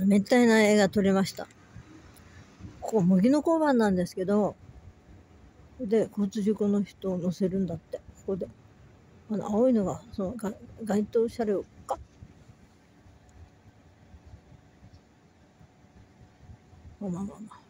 めったいな絵が撮れました。ここ、麦の交番なんですけど、で、交通事故の人を乗せるんだって。ここで。青いのが、該当車両か。まあまあまあ。